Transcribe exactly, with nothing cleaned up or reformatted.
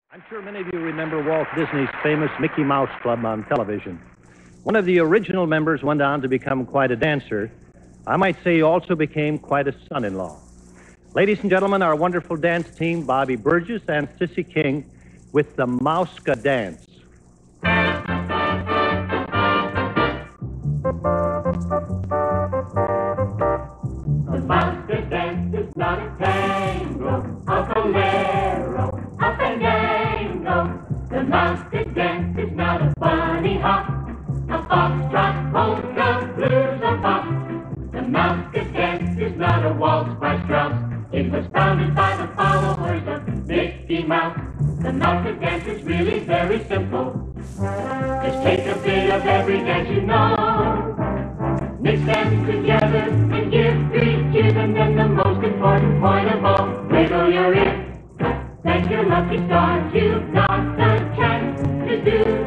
I'm sure many of you remember Walt Disney's famous Mickey Mouse Club on television. One of the original members went on to become quite a dancer. I might say he also became quite a son-in-law. Ladies and gentlemen, our wonderful dance team, Bobby Burgess and Cissy King, with the Mouskedance. The Mouskedance is not a tango, a bolero, up and dango. The Mouskedance is not a bunny hop, a foxtrot, polka, blues, or pop. The Mouskedance is not a waltz by Strauss. It was founded by the followers of Mickey Mouse. The Mouskedance is really very simple. Just take a bit of every dance you know, mix them together and give three cheers, and then the most important point of all, wiggle your ear. Thank your lucky stars, you've got the chance to do